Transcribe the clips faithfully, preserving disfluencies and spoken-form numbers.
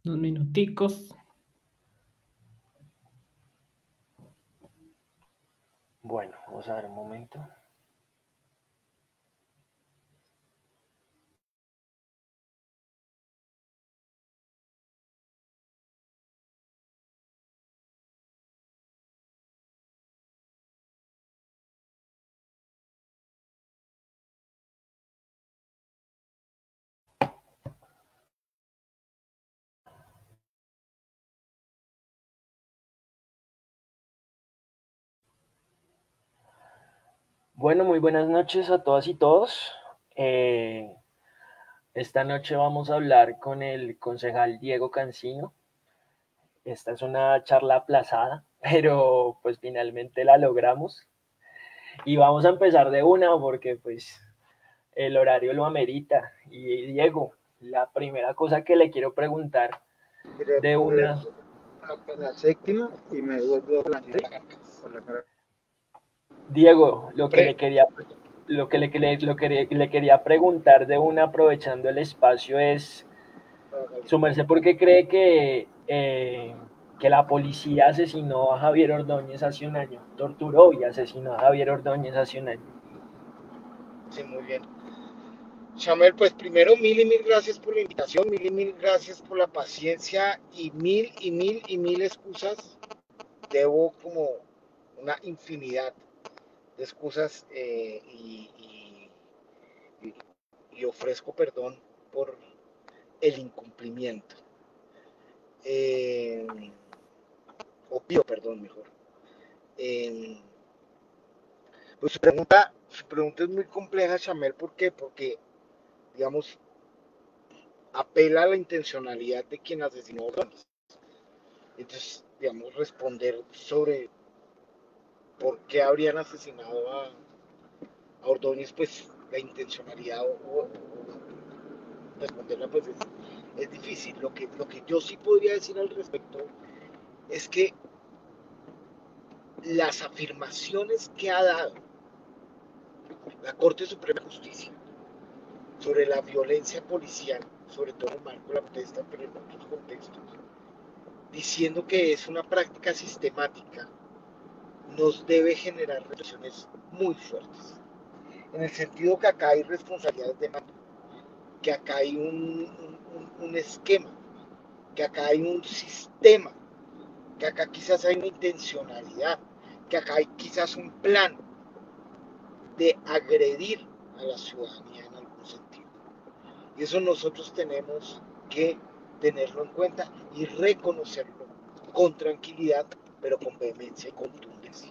Dos minuticos. Bueno, vamos a ver un momento. Bueno, muy buenas noches a todas y todos. Eh, esta noche vamos a hablar con el concejal Diego Cancino. Esta es una charla aplazada, pero pues finalmente la logramos. Y vamos a empezar de una porque pues el horario lo amerita. Y Diego, la primera cosa que le quiero preguntar Miré de por, una... por la séptima y me devuelvo por la, por la cara. Diego, lo que le Pre- quería lo que le, lo que le quería preguntar de una aprovechando el espacio es su merced, ¿por qué cree que, eh, que la policía asesinó a Javier Ordóñez hace un año? Torturó y asesinó a Javier Ordóñez hace un año. Sí, muy bien. Chamel, pues primero mil y mil gracias por la invitación, mil y mil gracias por la paciencia y mil y mil y mil excusas. Debo como una infinidad de excusas eh, y, y, y, y ofrezco perdón por el incumplimiento. Eh, o pido perdón mejor. Eh, pues su pregunta, su pregunta es muy compleja, Chamel, ¿por qué? Porque, digamos, apela a la intencionalidad de quien asesinó a Ordóñez. Entonces, digamos, responder sobre por qué habrían asesinado a, a Ordóñez, pues la intencionalidad o, o, o responderla pues es, es, difícil. Lo que, lo que yo sí podría decir al respecto es que las afirmaciones que ha dado la Corte Suprema de Justicia sobre la violencia policial, sobre todo en el marco de la protesta, pero en otros contextos, diciendo que es una práctica sistemática, nos debe generar reflexiones muy fuertes. En el sentido que acá hay responsabilidades de mando, que acá hay un, un, un esquema, que acá hay un sistema, que acá quizás hay una intencionalidad, que acá hay quizás un plan de agredir a la ciudadanía en algún sentido. Y eso nosotros tenemos que tenerlo en cuenta y reconocerlo con tranquilidad, pero con vehemencia y contundencia.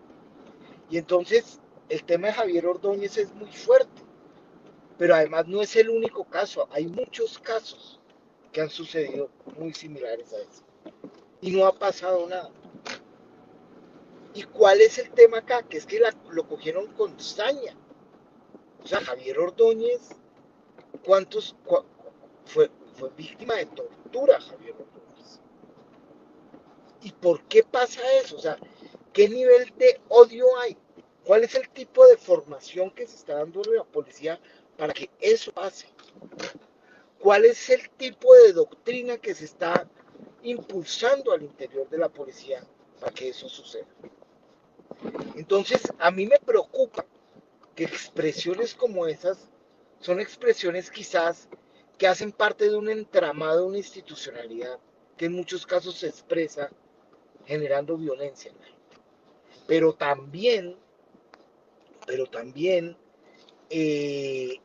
Y entonces el tema de Javier Ordóñez es muy fuerte, pero además no es el único caso, hay muchos casos que han sucedido muy similares a ese. Y no ha pasado nada. ¿Y cuál es el tema acá? Que es que la, lo cogieron con saña. O sea, Javier Ordóñez, ¿cuántos? Cu fue, fue víctima de tortura, Javier Ordóñez. ¿Y por qué pasa eso? O sea, ¿qué nivel de odio hay? ¿Cuál es el tipo de formación que se está dando a la policía para que eso pase? ¿Cuál es el tipo de doctrina que se está impulsando al interior de la policía para que eso suceda? Entonces, a mí me preocupa que expresiones como esas son expresiones quizás que hacen parte de un entramado, de una institucionalidad que en muchos casos se expresa generando violencia en la gente. Pero también, pero también eh,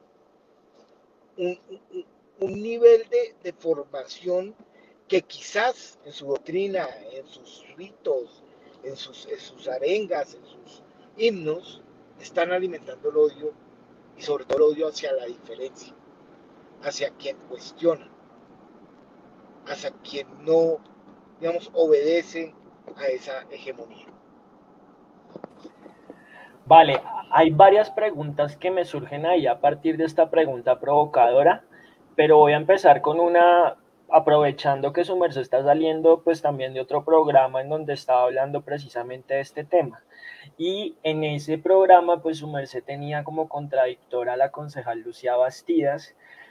un, un, un, nivel de, de formación que quizás en su doctrina, en sus ritos, en sus, en sus arengas, en sus himnos, están alimentando el odio y sobre todo el odio hacia la diferencia, hacia quien cuestiona, hacia quien no, digamos, obedece a esa hegemonía. Vale, hay varias preguntas que me surgen ahí a partir de esta pregunta provocadora, pero voy a empezar con una, aprovechando que su merced está saliendo pues también de otro programa en donde estaba hablando precisamente de este tema. Y en ese programa pues su merced tenía como contradictora a la concejal Lucía Bastidas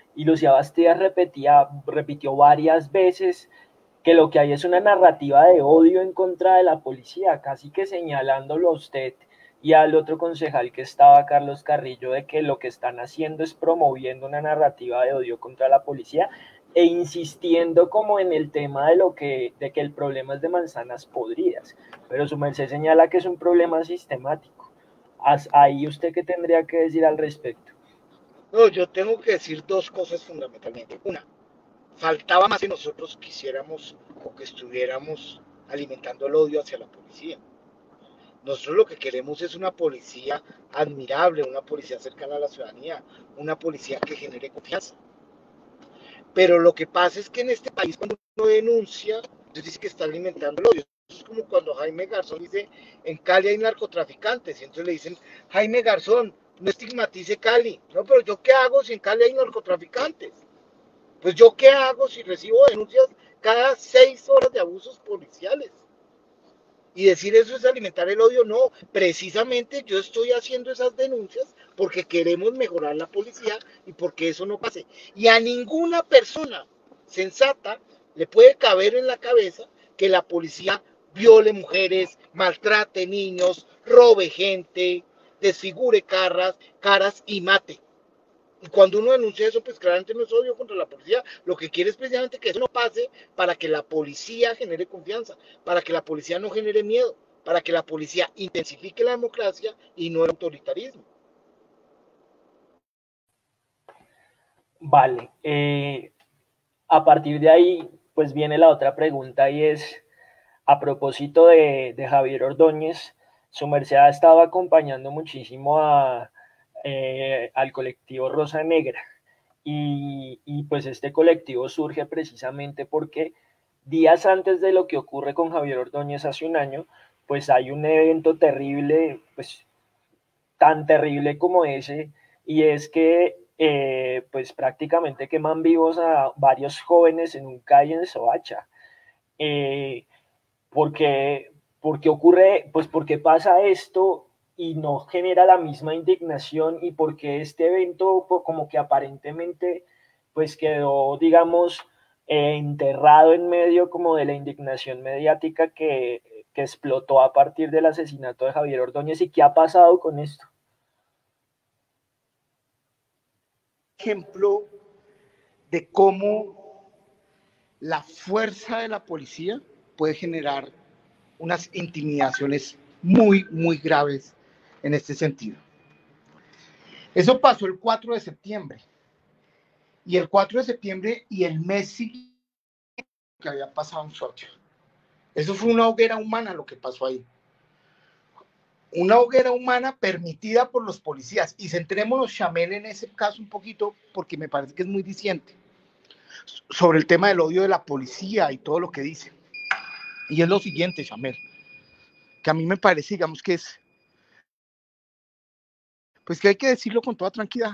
y Lucía Bastidas repetía, repitió varias veces que lo que hay es una narrativa de odio en contra de la policía, casi que señalándolo a usted y al otro concejal que estaba, Carlos Carrillo, de que lo que están haciendo es promoviendo una narrativa de odio contra la policía e insistiendo como en el tema de lo que, de que el problema es de manzanas podridas, pero su merced señala que es un problema sistemático. Ahí usted qué tendría que decir al respecto. No, yo tengo que decir dos cosas fundamentalmente. Una, faltaba más que nosotros quisiéramos o que estuviéramos alimentando el odio hacia la policía. Nosotros lo que queremos es una policía admirable, una policía cercana a la ciudadanía, una policía que genere confianza. Pero lo que pasa es que en este país cuando uno denuncia, entonces dice que está alimentando el odio. Es como cuando Jaime Garzón dice, en Cali hay narcotraficantes, y entonces le dicen, Jaime Garzón, no estigmatice Cali. No, pero ¿yo qué hago si en Cali hay narcotraficantes? Pues ¿yo qué hago si recibo denuncias cada seis horas de abusos policiales? Y decir eso es alimentar el odio, no, precisamente yo estoy haciendo esas denuncias porque queremos mejorar la policía y porque eso no pase. Y a ninguna persona sensata le puede caber en la cabeza que la policía viole mujeres, maltrate niños, robe gente, desfigure caras, caras y mate. Y cuando uno denuncia eso, pues claramente no es odio contra la policía. Lo que quiere es precisamente que eso no pase para que la policía genere confianza, para que la policía no genere miedo, para que la policía intensifique la democracia y no el autoritarismo. Vale. Eh, a partir de ahí, pues viene la otra pregunta y es, a propósito de, de Javier Ordóñez, su merced ha estado acompañando muchísimo a, eh, al colectivo Rosa Negra. Y, y pues este colectivo surge precisamente porque días antes de lo que ocurre con Javier Ordóñez hace un año, pues hay un evento terrible, pues tan terrible como ese, y es que eh, pues prácticamente queman vivos a varios jóvenes en un calle en Soacha. Eh, porque, porque ocurre, pues porque pasa esto y no genera la misma indignación y porque este evento como que aparentemente pues quedó, digamos, eh, enterrado en medio como de la indignación mediática que, que explotó a partir del asesinato de Javier Ordóñez. ¿Y qué ha pasado con esto? Ejemplo de cómo la fuerza de la policía puede generar unas intimidaciones muy, muy graves en este sentido. Eso pasó el cuatro de septiembre. Y el cuatro de septiembre y el mes siguiente que había pasado en Soacha. Eso fue una hoguera humana lo que pasó ahí. Una hoguera humana permitida por los policías. Y centrémonos, Chamel, en ese caso un poquito, porque me parece que es muy diciente, sobre el tema del odio de la policía y todo lo que dice. Y es lo siguiente, Chamel, que a mí me parece, digamos, que es, pues que hay que decirlo con toda tranquilidad.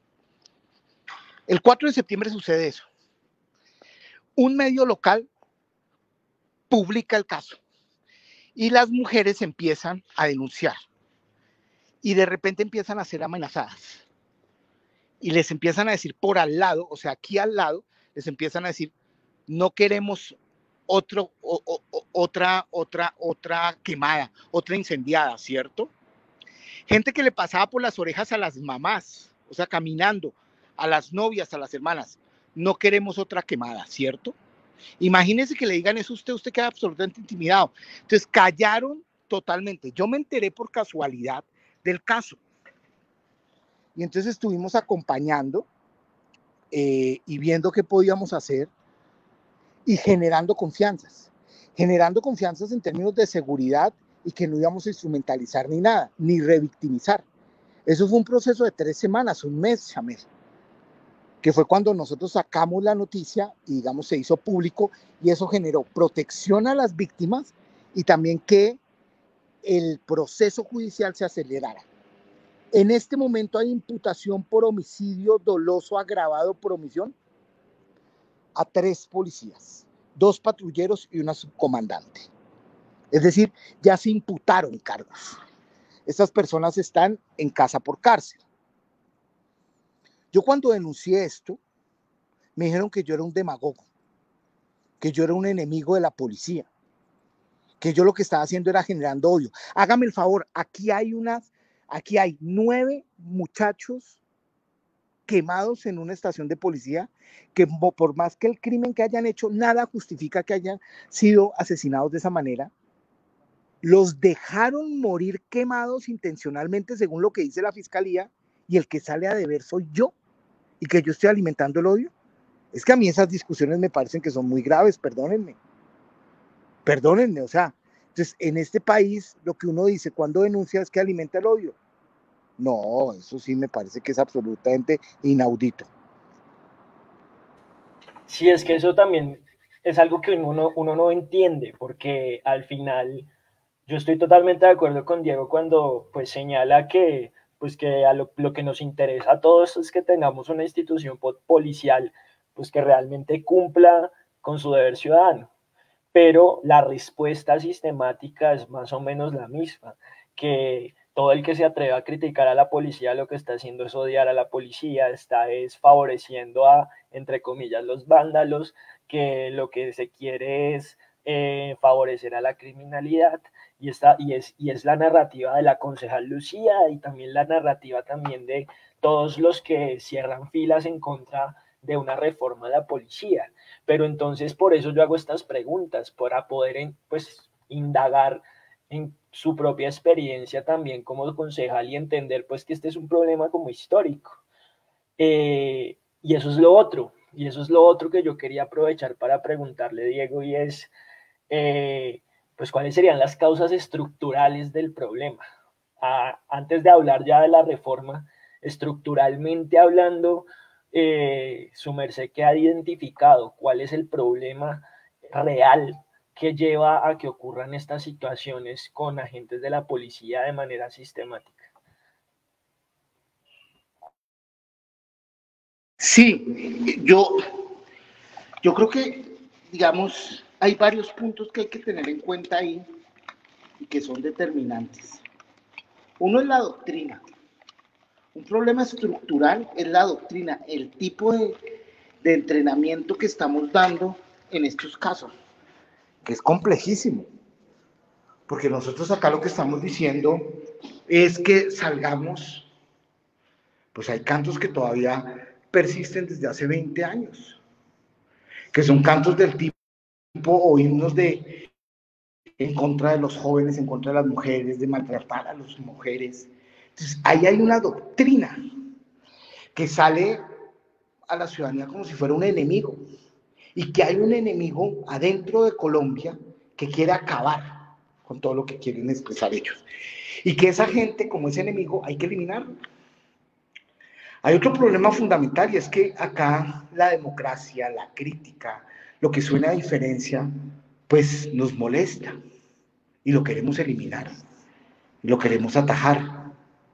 El cuatro de septiembre sucede eso. Un medio local publica el caso y las mujeres empiezan a denunciar y de repente empiezan a ser amenazadas y les empiezan a decir por al lado, o sea, aquí al lado, les empiezan a decir, no queremos otro, o, o, otra, otra, otra quemada, otra incendiada, ¿cierto? Gente que le pasaba por las orejas a las mamás, o sea, caminando, a las novias, a las hermanas, no queremos otra quemada, ¿cierto? Imagínense que le digan eso a usted, usted queda absolutamente intimidado. Entonces, callaron totalmente. Yo me enteré por casualidad del caso. Y entonces estuvimos acompañando eh, y viendo qué podíamos hacer y generando confianzas. Generando confianzas en términos de seguridad y que no íbamos a instrumentalizar ni nada, ni revictimizar. Eso fue un proceso de tres semanas, un mes, Chamel, que fue cuando nosotros sacamos la noticia y, digamos, se hizo público y eso generó protección a las víctimas y también que el proceso judicial se acelerara. En este momento hay imputación por homicidio doloso agravado por omisión a tres policías, dos patrulleros y una subcomandante. Es decir, ya se imputaron cargos. Estas personas están en casa por cárcel. Yo cuando denuncié esto, me dijeron que yo era un demagogo, que yo era un enemigo de la policía, que yo lo que estaba haciendo era generando odio. Hágame el favor, aquí hay unas, aquí hay nueve muchachos quemados en una estación de policía, que por más que el crimen que hayan hecho, nada justifica que hayan sido asesinados de esa manera. Los dejaron morir quemados intencionalmente, según lo que dice la fiscalía, y el que sale a deber soy yo, y que yo estoy alimentando el odio. Es que a mí esas discusiones me parecen que son muy graves, perdónenme. Perdónenme, o sea, entonces en este país lo que uno dice cuando denuncia es que alimenta el odio. No, eso sí me parece que es absolutamente inaudito. Sí, es que eso también es algo que uno, uno no entiende, porque al final yo estoy totalmente de acuerdo con Diego cuando pues señala que pues que a lo, lo que nos interesa a todos es que tengamos una institución policial pues que realmente cumpla con su deber ciudadano, pero la respuesta sistemática es más o menos la misma, que todo el que se atreva a criticar a la policía lo que está haciendo es odiar a la policía, está es favoreciendo a, entre comillas, los vándalos, que lo que se quiere es eh, favorecer a la criminalidad, y, está, y, es, y es la narrativa de la concejal Lucía y también la narrativa también de todos los que cierran filas en contra de una reforma de la policía. Pero entonces por eso yo hago estas preguntas, para poder pues indagar en su propia experiencia también como concejal y entender pues que este es un problema como histórico. Eh, y eso es lo otro, y eso es lo otro que yo quería aprovechar para preguntarle, Diego, y es, eh, pues, ¿cuáles serían las causas estructurales del problema? Ah, antes de hablar ya de la reforma, estructuralmente hablando, eh, su merced que ha identificado cuál es el problema real que lleva a que ocurran estas situaciones con agentes de la policía de manera sistemática. Sí, yo, yo creo que, digamos, hay varios puntos que hay que tener en cuenta ahí y que son determinantes. Uno es la doctrina. Un problema estructural es la doctrina, el tipo de, de entrenamiento que estamos dando en estos casos, que es complejísimo. Porque nosotros acá lo que estamos diciendo es que salgamos, pues hay cantos que todavía persisten desde hace veinte años, que son cantos del tipo o himnos de en contra de los jóvenes, en contra de las mujeres, de maltratar a las mujeres. Entonces, ahí hay una doctrina que sale a la ciudadanía como si fuera un enemigo, y que hay un enemigo adentro de Colombia que quiere acabar con todo lo que quieren expresar ellos, y que esa gente como ese enemigo hay que eliminarlo. Hay otro problema fundamental, y es que acá la democracia, la crítica, lo que suena a diferencia, pues nos molesta y lo queremos eliminar, y lo queremos atajar.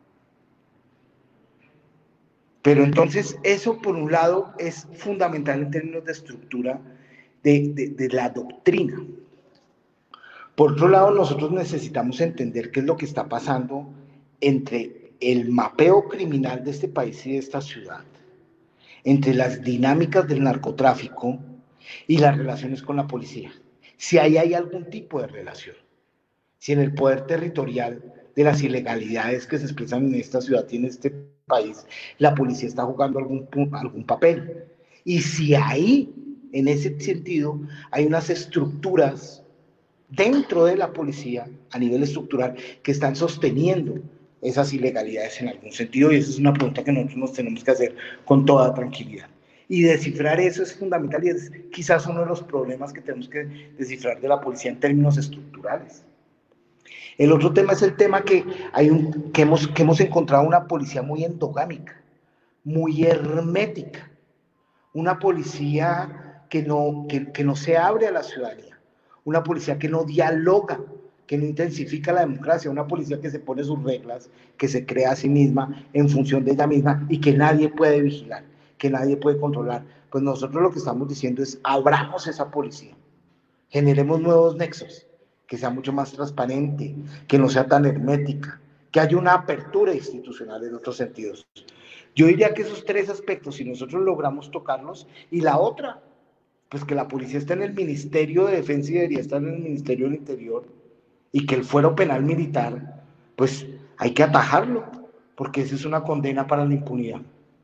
Pero entonces eso por un lado es fundamental en términos de estructura de, de, de la doctrina. Por otro lado, nosotros necesitamos entender qué es lo que está pasando entre el mapeo criminal de este país y de esta ciudad, entre las dinámicas del narcotráfico y las relaciones con la policía. Si ahí hay algún tipo de relación, si en el poder territorial de las ilegalidades que se expresan en esta ciudad y en este país, la policía está jugando algún, algún papel. Y si ahí, en ese sentido, hay unas estructuras dentro de la policía, a nivel estructural, que están sosteniendo esas ilegalidades en algún sentido, y esa es una pregunta que nosotros nos tenemos que hacer con toda tranquilidad. Y descifrar eso es fundamental, y es quizás uno de los problemas que tenemos que descifrar de la policía en términos estructurales. El otro tema es el tema que, hay un, que, hemos, que hemos encontrado una policía muy endogámica, muy hermética, una policía que no, que, que no se abre a la ciudadanía, una policía que no dialoga, que no intensifica la democracia, una policía que se pone sus reglas, que se crea a sí misma en función de ella misma y que nadie puede vigilar, que nadie puede controlar. Pues nosotros lo que estamos diciendo es abramos esa policía, generemos nuevos nexos, que sea mucho más transparente, que no sea tan hermética, que haya una apertura institucional en otros sentidos. Yo diría que esos tres aspectos, si nosotros logramos tocarlos, y la otra, pues que la policía está en el Ministerio de Defensa y debería estar en el Ministerio del Interior, y que el fuero penal militar, pues hay que atajarlo, porque esa es una condena para la impunidad.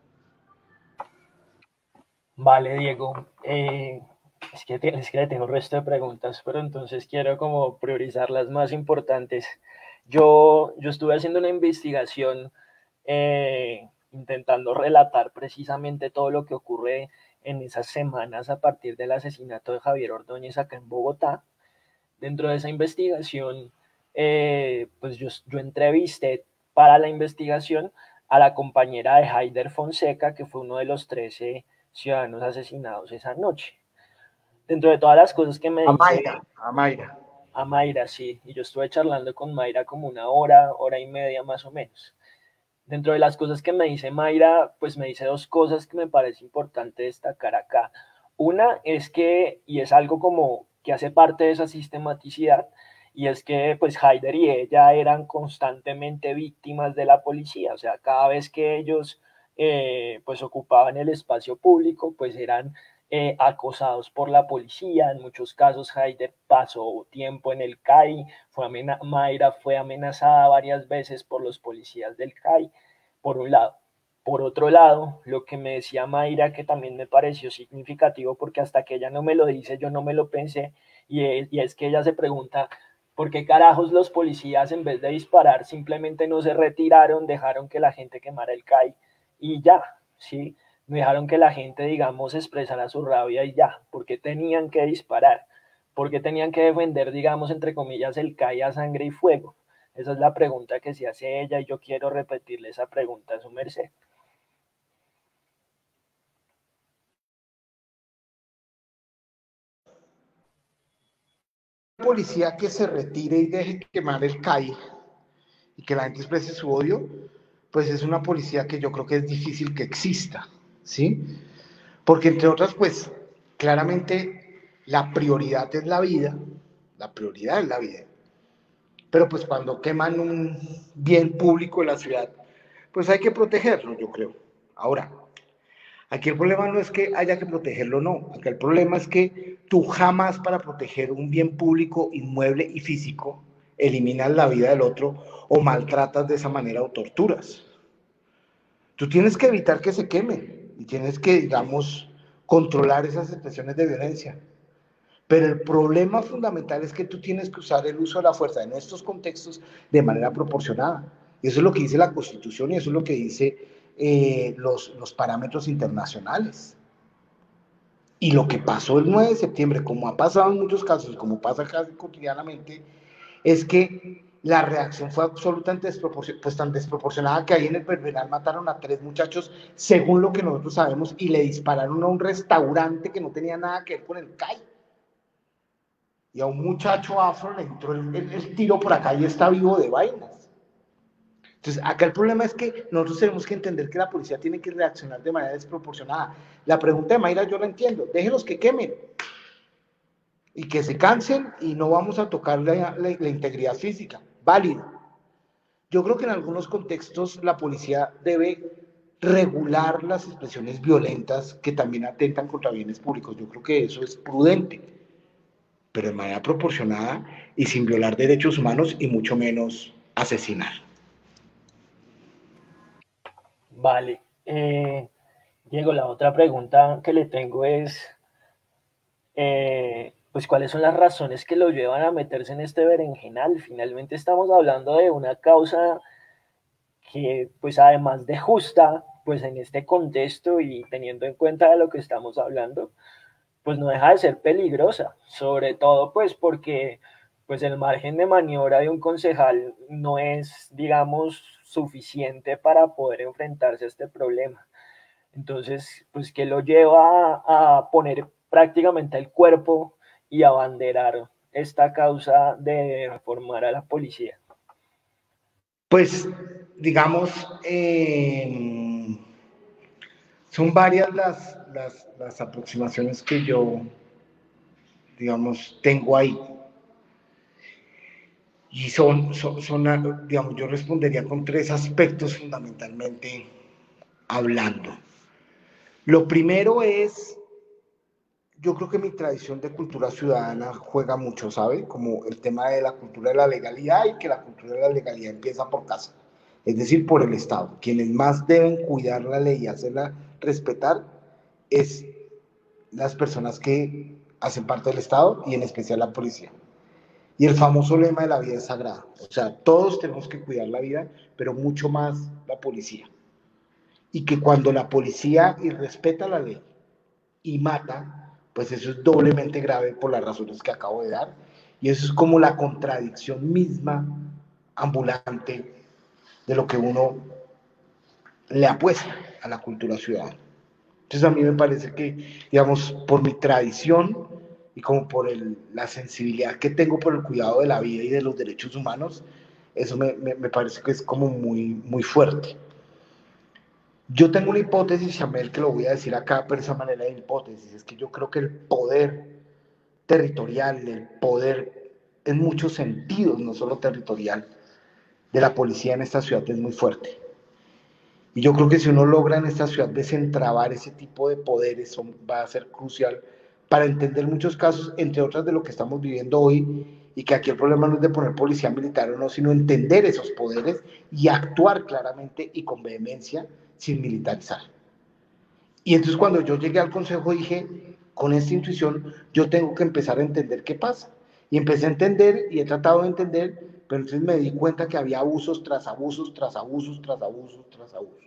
Vale, Diego. Eh, es que, es que tengo el resto de preguntas, pero entonces quiero como priorizar las más importantes. Yo, yo estuve haciendo una investigación eh, intentando relatar precisamente todo lo que ocurre en esas semanas a partir del asesinato de Javier Ordóñez acá en Bogotá. Dentro de esa investigación, eh, pues yo, yo entrevisté para la investigación a la compañera de Haider Fonseca, que fue uno de los trece ciudadanos asesinados esa noche. Dentro de todas las cosas que me A dice Mayra, a Mayra. a Mayra, sí, y yo estuve charlando con Mayra como una hora, hora y media más o menos. Dentro de las cosas que me dice Mayra, pues me dice dos cosas que me parece importante destacar acá. Una es que, y es algo como que hace parte de esa sistematicidad, y es que pues Haider y ella eran constantemente víctimas de la policía, o sea, cada vez que ellos eh, pues ocupaban el espacio público, pues eran eh, acosados por la policía. En muchos casos Haider pasó tiempo en el C A I, fue Mayra fue amenazada varias veces por los policías del C A I, por un lado. Por otro lado, lo que me decía Mayra, que también me pareció significativo, porque hasta que ella no me lo dice, yo no me lo pensé, y es, y es que ella se pregunta, ¿por qué carajos los policías en vez de disparar simplemente no se retiraron, dejaron que la gente quemara el C A I y ya, ¿sí? Dejaron que la gente, digamos, expresara su rabia y ya, porque tenían que disparar, porque tenían que defender, digamos, entre comillas, el C A I a sangre y fuego. Esa es la pregunta que se hace ella y yo quiero repetirle esa pregunta a su merced. Policía que se retire y deje quemar el C A I y que la gente exprese su odio, pues es una policía que yo creo que es difícil que exista, ¿sí? Porque entre otras, pues claramente la prioridad es la vida, la prioridad es la vida, pero pues cuando queman un bien público de la ciudad, pues hay que protegerlo, yo creo. Ahora, aquí el problema no es que haya que protegerlo, no. Aquí el problema es que tú jamás para proteger un bien público, inmueble y físico, eliminas la vida del otro o maltratas de esa manera o torturas. Tú tienes que evitar que se queme y tienes que, digamos, controlar esas expresiones de violencia. Pero el problema fundamental es que tú tienes que usar el uso de la fuerza en estos contextos de manera proporcionada. Y eso es lo que dice la Constitución y eso es lo que dice eh, los, los parámetros internacionales. Y lo que pasó el nueve de septiembre, como ha pasado en muchos casos, como pasa casi cotidianamente, es que la reacción fue absolutamente desproporcionada, pues tan desproporcionada que ahí en el Pedregal mataron a tres muchachos, según lo que nosotros sabemos, y le dispararon a un restaurante que no tenía nada que ver con el C A I. Y a un muchacho afro le entró el, el, el tiro por acá y está vivo de vainas. Entonces, acá el problema es que nosotros tenemos que entender que la policía tiene que reaccionar de manera desproporcionada. La pregunta de Mayra yo la entiendo, déjenlos que quemen y que se cansen y no vamos a tocar la, la, la integridad física, válido. Yo creo que en algunos contextos la policía debe regular las expresiones violentas que también atentan contra bienes públicos. Yo creo que eso es prudente, pero de manera proporcionada y sin violar derechos humanos y mucho menos asesinar. Vale. Eh, Diego, la otra pregunta que le tengo es, eh, pues, ¿cuáles son las razones que lo llevan a meterse en este berenjenal? Finalmente estamos hablando de una causa que, pues, además de justa, pues, en este contexto y teniendo en cuenta de lo que estamos hablando, pues no deja de ser peligrosa, sobre todo pues porque pues el margen de maniobra de un concejal no es, digamos, suficiente para poder enfrentarse a este problema. Entonces, pues que lo lleva a, a poner prácticamente el cuerpo y abanderar esta causa de reformar a la policía. Pues, digamos, eh, son varias las, las, las aproximaciones que yo, digamos, tengo ahí. Y son, son, son, digamos, yo respondería con tres aspectos fundamentalmente hablando. Lo primero es, yo creo que mi tradición de cultura ciudadana juega mucho, ¿sabe? Como el tema de la cultura de la legalidad y que la cultura de la legalidad empieza por casa, es decir, por el Estado. Quienes más deben cuidar la ley y hacerla respetar es las personas que hacen parte del Estado y en especial la policía. Y el famoso lema de la vida es sagrada. O sea, todos tenemos que cuidar la vida, pero mucho más la policía. Y que cuando la policía irrespeta la ley y mata, pues eso es doblemente grave por las razones que acabo de dar. Y eso es como la contradicción misma ambulante de lo que uno le apuesta a la cultura ciudadana. Entonces a mí me parece que, digamos, por mi tradición y como por el, la sensibilidad que tengo por el cuidado de la vida y de los derechos humanos, eso me, me, me parece que es como muy, muy fuerte. Yo tengo una hipótesis, Shamel, que lo voy a decir acá, pero esa manera de hipótesis es que yo creo que el poder territorial, el poder en muchos sentidos, no solo territorial, de la policía en esta ciudad es muy fuerte. Y yo creo que si uno logra en esta ciudad desentrabar ese tipo de poderes, son, va a ser crucial para entender muchos casos, entre otras de lo que estamos viviendo hoy, y que aquí el problema no es de poner policía militar o no, sino entender esos poderes y actuar claramente y con vehemencia sin militarizar. Y entonces cuando yo llegué al consejo dije, con esta intuición yo tengo que empezar a entender qué pasa. Y empecé a entender y he tratado de entender, pero entonces me di cuenta que había abusos tras abusos, tras abusos, tras abusos, tras abusos.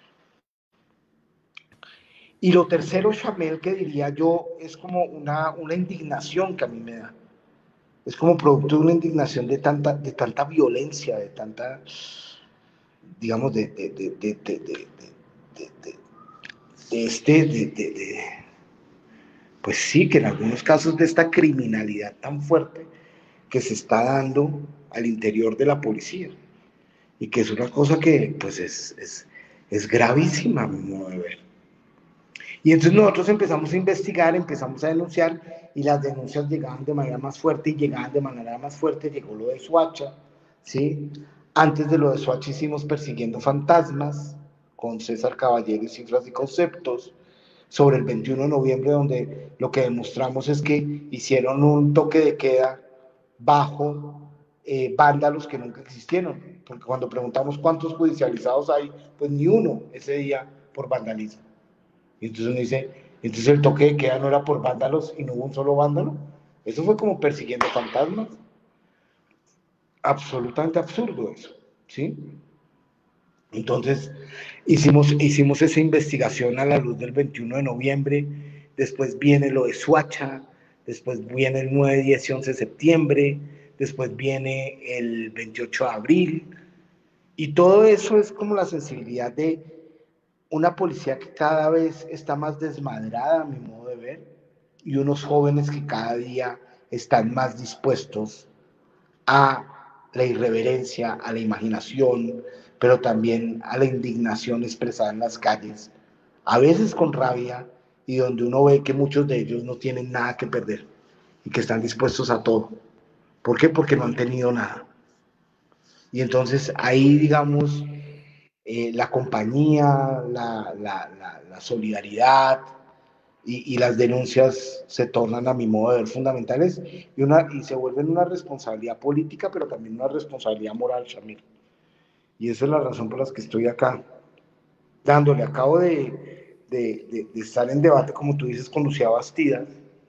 Y lo tercero, Shamel, que diría yo, es como una, una indignación que a mí me da. Es como producto de una indignación de tanta, de tanta violencia, de tanta, digamos, de, de, de, de, de, de, de, de, de este, de, de, de, pues sí, que en algunos casos de esta criminalidad tan fuerte que se está dando al interior de la policía. Y que es una cosa que, pues, es, es, es gravísima, a mi modo de ver. Y entonces nosotros empezamos a investigar, empezamos a denunciar y las denuncias llegaban de manera más fuerte y llegaban de manera más fuerte. Llegó lo de Soacha, ¿sí? Antes de lo de Soacha hicimos Persiguiendo Fantasmas con César Caballero y Cifras y Conceptos sobre el veintiuno de noviembre, donde lo que demostramos es que hicieron un toque de queda bajo eh, vándalos que nunca existieron, porque cuando preguntamos cuántos judicializados hay, pues ni uno ese día por vandalismo. Y entonces uno dice, entonces el toque de queda no era por vándalos y no hubo un solo vándalo. Eso fue como Persiguiendo Fantasmas. Absolutamente absurdo eso, ¿sí? Entonces hicimos, hicimos esa investigación a la luz del veintiuno de noviembre, después viene lo de Soacha, después viene el nueve, diez y once de septiembre, después viene el veintiocho de abril, y todo eso es como la sensibilidad de una policía que cada vez está más desmadrada, a mi modo de ver, y unos jóvenes que cada día están más dispuestos a la irreverencia, a la imaginación, pero también a la indignación expresada en las calles, a veces con rabia, y donde uno ve que muchos de ellos no tienen nada que perder y que están dispuestos a todo. ¿Por qué? Porque no han tenido nada. Y entonces ahí, digamos, eh, la compañía, la, la, la, la solidaridad y, y, las denuncias se tornan, a mi modo de ver, fundamentales y, una, y se vuelven una responsabilidad política, pero también una responsabilidad moral, Shamil. Y esa es la razón por la que estoy acá, dándole. Acabo de, de, de, de estar en debate, como tú dices, con Lucía Bastida,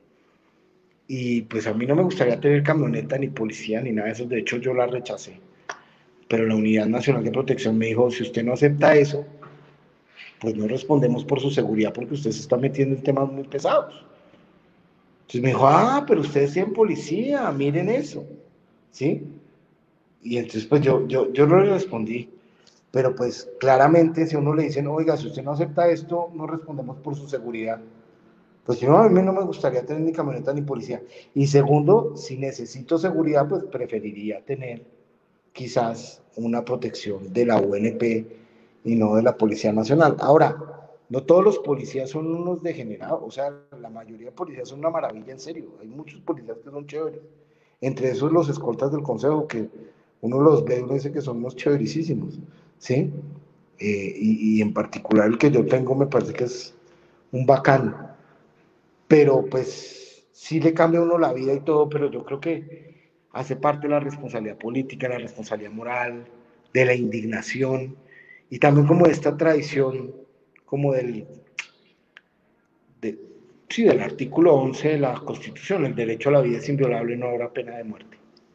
y pues a mí no me gustaría tener camioneta, ni policía, ni nada de eso. De hecho, yo la rechacé. Pero la Unidad Nacional de Protección me dijo, si usted no acepta eso, pues no respondemos por su seguridad porque usted se está metiendo en temas muy pesados. Entonces me dijo, ah, pero ustedes tienen policía, miren eso, ¿sí? Y entonces pues yo, yo, yo no le respondí, pero pues claramente si a uno le dicen, oiga, si usted no acepta esto, no respondemos por su seguridad. Pues yo, a mí no me gustaría tener ni camioneta ni policía. Y segundo, si necesito seguridad, pues preferiría tener quizás una protección de la U N P y no de la Policía Nacional. Ahora, no todos los policías son unos degenerados, o sea, la mayoría de policías son una maravilla, en serio. Hay muchos policías que son chéveres. Entre esos los escoltas del consejo, que uno los ve y uno dice que son unos chéverísimos, ¿sí? eh, y, y en particular el que yo tengo me parece que es un bacano, pero pues sí le cambia a uno la vida y todo, pero yo creo que hace parte de la responsabilidad política, la responsabilidad moral, de la indignación y también como de esta tradición como del, de, sí, del artículo once de la Constitución, el derecho a la vida es inviolable, no habrá pena de muerte.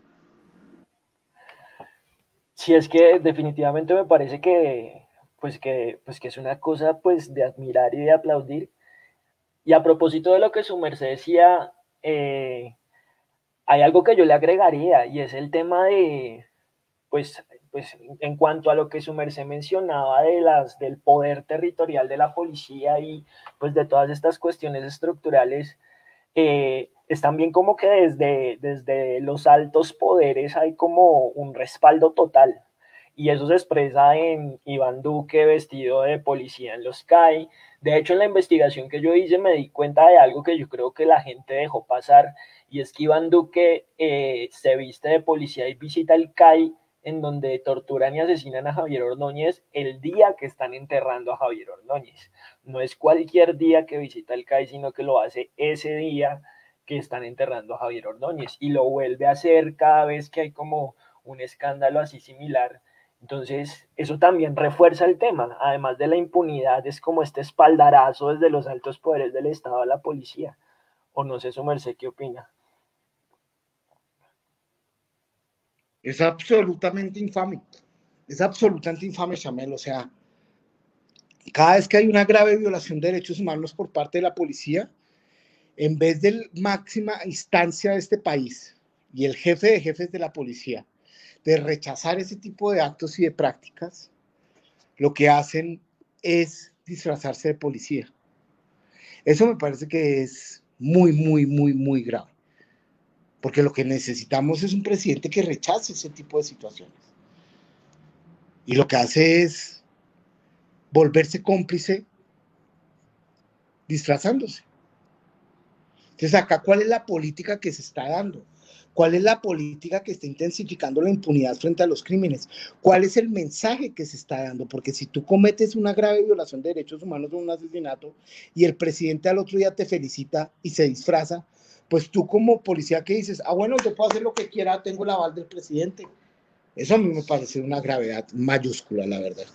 Sí, es que definitivamente me parece que, pues que, pues que es una cosa pues de admirar y de aplaudir. Y a propósito de lo que su merced decía, eh, hay algo que yo le agregaría y es el tema de, pues, pues en cuanto a lo que su merced mencionaba de las, del poder territorial de la policía y pues de todas estas cuestiones estructurales, eh, es también como que desde, desde los altos poderes hay como un respaldo total. Y eso se expresa en Iván Duque vestido de policía en los C A I. De hecho, en la investigación que yo hice me di cuenta de algo que yo creo que la gente dejó pasar, y es que Iván Duque eh, se viste de policía y visita el C A I en donde torturan y asesinan a Javier Ordóñez el día que están enterrando a Javier Ordóñez. No es cualquier día que visita el C A I, sino que lo hace ese día que están enterrando a Javier Ordóñez y lo vuelve a hacer cada vez que hay como un escándalo así similar. Entonces, eso también refuerza el tema, además de la impunidad, es como este espaldarazo desde los altos poderes del Estado a la policía. O no sé, su merced, ¿qué opina? Es absolutamente infame, es absolutamente infame, Chamel, o sea, cada vez que hay una grave violación de derechos humanos por parte de la policía, en vez de la máxima instancia de este país y el jefe de jefes de la policía, de rechazar ese tipo de actos y de prácticas, lo que hacen es disfrazarse de policía. Eso me parece que es muy, muy, muy, muy grave. Porque lo que necesitamos es un presidente que rechace ese tipo de situaciones. Y lo que hace es volverse cómplice disfrazándose. Entonces, acá, ¿cuál es la política que se está dando? ¿Cuál es la política que está intensificando la impunidad frente a los crímenes? ¿Cuál es el mensaje que se está dando? Porque si tú cometes una grave violación de derechos humanos o un asesinato y el presidente al otro día te felicita y se disfraza, pues tú como policía que dices, ah, bueno, yo puedo hacer lo que quiera, tengo el aval del presidente. Eso a mí me parece una gravedad mayúscula, la verdad.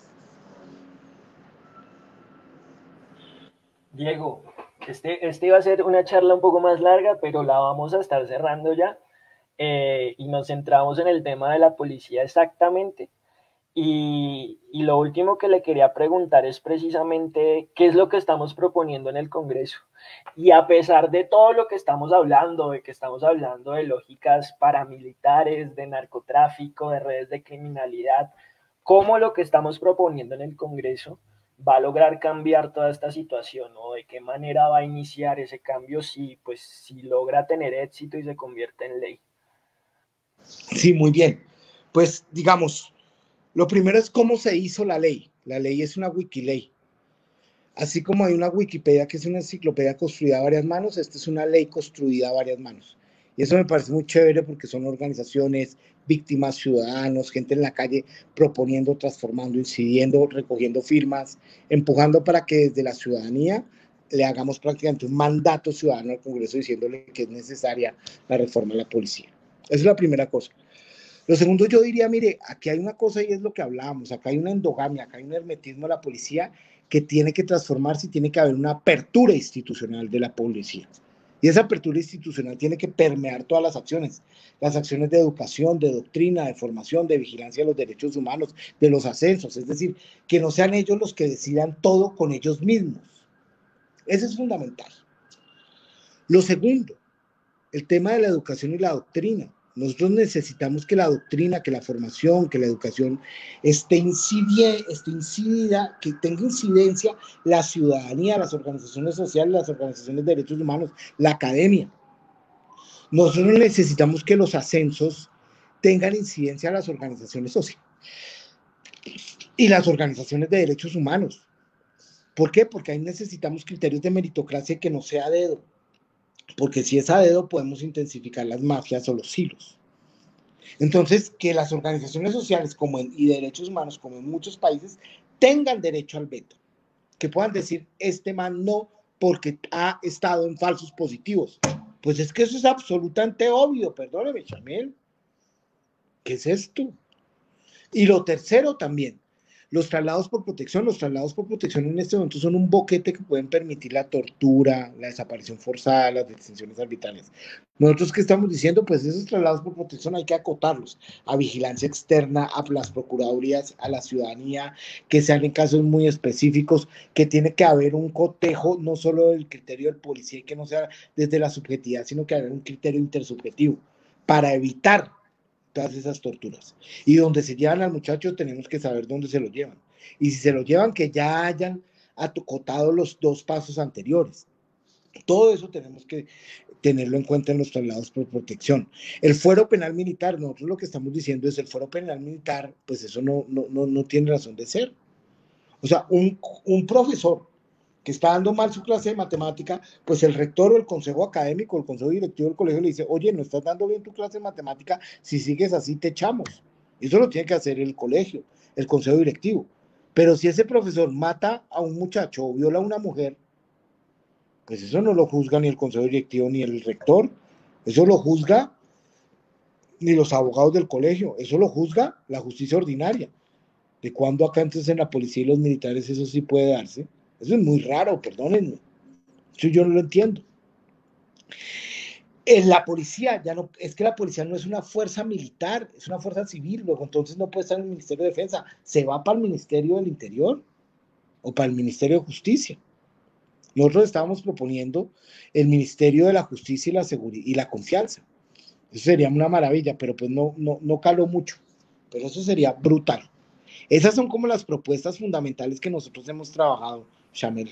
Diego, este, este iba a ser una charla un poco más larga, pero la vamos a estar cerrando ya. Eh, y nos centramos en el tema de la policía exactamente. Y, y, lo último que le quería preguntar es precisamente qué es lo que estamos proponiendo en el Congreso. Y a pesar de todo lo que estamos hablando, de que estamos hablando de lógicas paramilitares, de narcotráfico, de redes de criminalidad, ¿cómo lo que estamos proponiendo en el Congreso va a lograr cambiar toda esta situación? ¿O de qué manera va a iniciar ese cambio si, pues, si logra tener éxito y se convierte en ley? Sí, muy bien. Pues digamos, lo primero es cómo se hizo la ley. La ley es una wikiley. Así como hay una Wikipedia que es una enciclopedia construida a varias manos, esta es una ley construida a varias manos. Y eso me parece muy chévere porque son organizaciones, víctimas, ciudadanos, gente en la calle proponiendo, transformando, incidiendo, recogiendo firmas, empujando para que desde la ciudadanía le hagamos prácticamente un mandato ciudadano al Congreso diciéndole que es necesaria la reforma de la policía. Esa es la primera cosa. Lo segundo, yo diría, mire, aquí hay una cosa y es lo que hablábamos, acá hay una endogamia, acá hay un hermetismo de la policía que tiene que transformarse y tiene que haber una apertura institucional de la policía. Y esa apertura institucional tiene que permear todas las acciones, las acciones de educación, de doctrina, de formación, de vigilancia de los derechos humanos, de los ascensos, es decir, que no sean ellos los que decidan todo con ellos mismos. Eso es fundamental. Lo segundo, el tema de la educación y la doctrina. Nosotros necesitamos que la doctrina, que la formación, que la educación esté incidida, esté incidida, que tenga incidencia la ciudadanía, las organizaciones sociales, las organizaciones de derechos humanos, la academia. Nosotros necesitamos que los ascensos tengan incidencia a las organizaciones sociales y las organizaciones de derechos humanos. ¿Por qué? Porque ahí necesitamos criterios de meritocracia que no sea a dedo. Porque si es a dedo podemos intensificar las mafias o los hilos. Entonces, que las organizaciones sociales como en, y derechos humanos, como en muchos países, tengan derecho al veto, que puedan decir, este man no, porque ha estado en falsos positivos. Pues es que eso es absolutamente obvio, perdóneme, Chamel. ¿Qué es esto? Y lo tercero también, los traslados por protección. Los traslados por protección en este momento son un boquete que pueden permitir la tortura, la desaparición forzada, las detenciones arbitrarias. Nosotros, ¿qué estamos diciendo? Pues esos traslados por protección hay que acotarlos a vigilancia externa, a las procuradurías, a la ciudadanía, que sean en casos muy específicos, que tiene que haber un cotejo no solo del criterio del policía y que no sea desde la subjetividad, sino que haya un criterio intersubjetivo para evitar todas esas torturas. Y donde se llevan al muchacho tenemos que saber dónde se lo llevan. Y si se lo llevan, que ya hayan acotado los dos pasos anteriores. Todo eso tenemos que tenerlo en cuenta en los traslados por protección. El fuero penal militar, nosotros lo que estamos diciendo es el fuero penal militar, pues eso no, no, no, no tiene razón de ser. O sea, un, un profesor que está dando mal su clase de matemática, pues el rector o el consejo académico, el consejo directivo del colegio le dice, oye, no estás dando bien tu clase de matemática, si sigues así te echamos. Eso lo tiene que hacer el colegio, el consejo directivo. Pero si ese profesor mata a un muchacho o viola a una mujer, pues eso no lo juzga ni el consejo directivo ni el rector, eso lo juzga ni los abogados del colegio, eso lo juzga la justicia ordinaria. ¿De cuándo acá entonces en la policía y los militares eso sí puede darse? Eso es muy raro, perdónenme. Eso yo no lo entiendo. En la policía, ya no, es que la policía no es una fuerza militar, es una fuerza civil, luego entonces no puede estar en el Ministerio de Defensa, se va para el Ministerio del Interior o para el Ministerio de Justicia. Nosotros estábamos proponiendo el Ministerio de la Justicia y la Seguridad y la Confianza. Eso sería una maravilla, pero pues no, no, no caló mucho. Pero eso sería brutal. Esas son como las propuestas fundamentales que nosotros hemos trabajado, Chamel.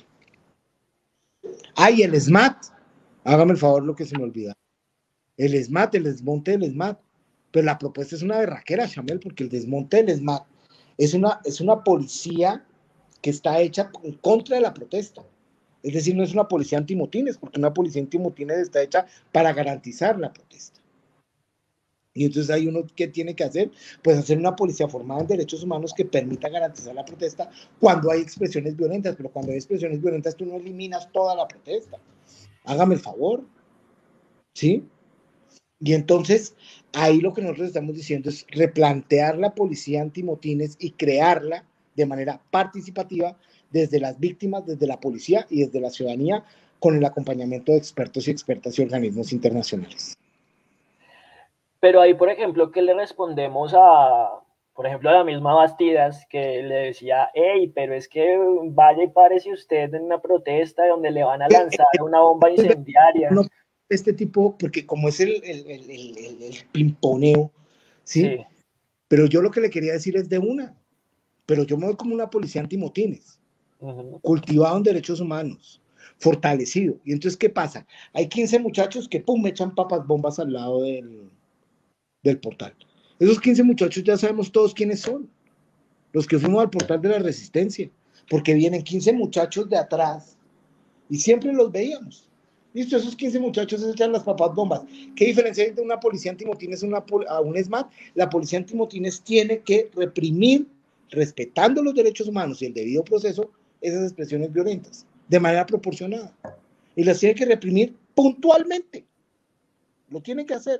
Ah, y el S M A T. Hágame el favor lo que se me olvida. El S M A T, el desmonte del S M A T. Pero la propuesta es una berraquera, Chamel, porque el desmonte del S M A T es una, es una policía que está hecha en contra de la protesta. Es decir, no es una policía antimotines, porque una policía antimotines está hecha para garantizar la protesta. Y entonces hay uno que tiene que hacer, pues hacer una policía formada en derechos humanos que permita garantizar la protesta cuando hay expresiones violentas, pero cuando hay expresiones violentas tú no eliminas toda la protesta. Hágame el favor, ¿sí? Y entonces ahí lo que nosotros estamos diciendo es replantear la policía antimotines y crearla de manera participativa desde las víctimas, desde la policía y desde la ciudadanía, con el acompañamiento de expertos y expertas y organismos internacionales. Pero ahí, por ejemplo, ¿qué le respondemos a, por ejemplo, a la misma Bastidas, que le decía, hey, pero es que vaya y párese usted en una protesta donde le van a lanzar una bomba incendiaria? No, este tipo, porque como es el, el, el, el, el pimponeo, ¿sí? ¿sí? Pero yo lo que le quería decir es de una, pero yo me voy como una policía antimotines, uh-huh. cultivado en derechos humanos, fortalecido. Y entonces, ¿qué pasa? Hay quince muchachos que, pum, echan papas bombas al lado del, del portal. Esos quince muchachos ya sabemos todos quiénes son, los que fuimos al portal de la Resistencia, porque vienen quince muchachos de atrás y siempre los veíamos. Listo, esos quince muchachos echan las papas bombas. ¿Qué diferencia hay entre una policía antimotines una, a un S M A T? La policía antimotines tiene que reprimir, respetando los derechos humanos y el debido proceso, esas expresiones violentas, de manera proporcionada. Y las tiene que reprimir puntualmente. Lo tiene que hacer.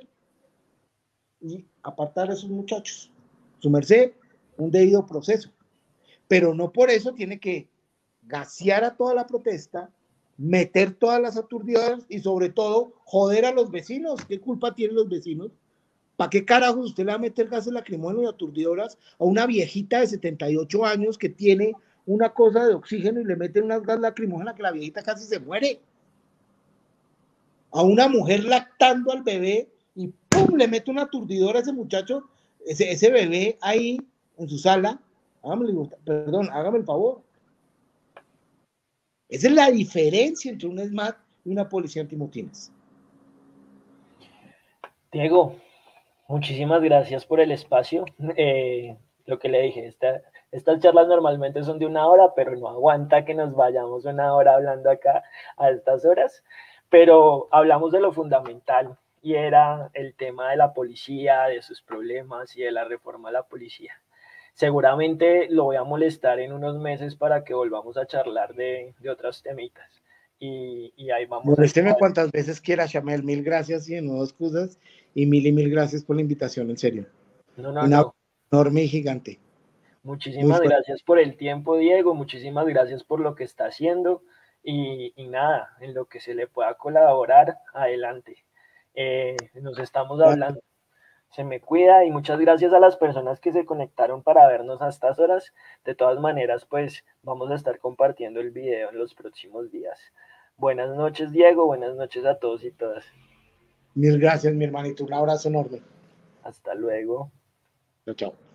Y apartar a esos muchachos. Su merced, un debido proceso. Pero no por eso tiene que gasear a toda la protesta, meter todas las aturdidoras y sobre todo joder a los vecinos. ¿Qué culpa tienen los vecinos? ¿Para qué carajo usted le va a meter gases lacrimógenos y aturdidoras a una viejita de setenta y ocho años que tiene una cosa de oxígeno y le meten unas gas lacrimógenas que la viejita casi se muere? A una mujer lactando al bebé y ¡pum! Le mete una aturdidora a ese muchacho, ese, ese bebé ahí en su sala. Hágame, perdón, hágame el favor. Esa es la diferencia entre un S M A T y una policía antimotines. Diego, muchísimas gracias por el espacio. Eh, lo que le dije, esta, estas charlas normalmente son de una hora, pero no aguanta que nos vayamos una hora hablando acá a estas horas. Pero hablamos de lo fundamental y era el tema de la policía, de sus problemas y de la reforma a la policía. seguramente lo voy a molestar en unos meses para que volvamos a charlar de, de otras temitas. Y, y ahí vamos a ir. Molésteme cuantas veces quiera, Chamel. Mil gracias y de nuevo excusas. Y mil y mil gracias por la invitación, en serio. No, no, Un abrazo no. enorme y gigante. Muy Muchísimas fuerte. gracias por el tiempo, Diego. Muchísimas gracias por lo que está haciendo. Y, y nada, en lo que se le pueda colaborar, adelante. Eh, nos estamos hablando. Se me cuida y muchas gracias a las personas que se conectaron para vernos a estas horas. De todas maneras, pues vamos a estar compartiendo el video en los próximos días. Buenas noches, Diego. Buenas noches a todos y todas. Mil gracias, mi hermanito. Un abrazo enorme. Hasta luego. Chao, chao.